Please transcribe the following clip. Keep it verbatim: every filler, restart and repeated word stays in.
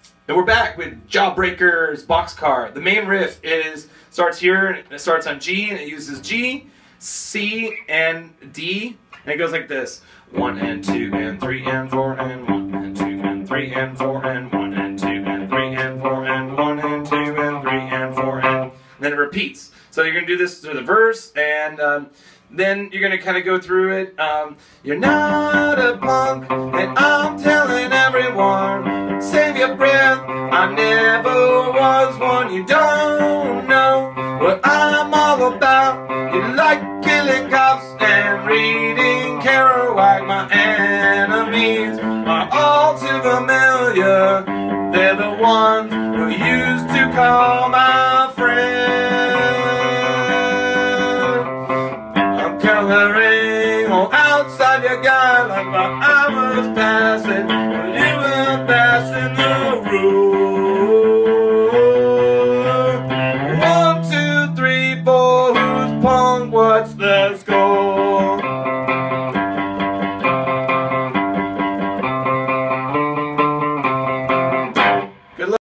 And we're back with Jawbreakers Boxcar. The main riff is starts here, and it starts on G, and it uses G, C, and D, and it goes like this: one and two and three and four and one and two and three and four and one and two and three and four and one and two and three and four and, and then it repeats. So you're gonna do this through the verse, and um, then you're gonna kind of go through it. Um, you're not a punk, and I'm telling everyone, save your breath. I never was one. You don't know what I'm all about. You like killing cops and reading Kerouac. My enemies are all too familiar. They're the ones who used to call my friend. I'm coloring all outside your guy like my hours passing. You were passing the road. One, two, three, four, who's punk? What's the score?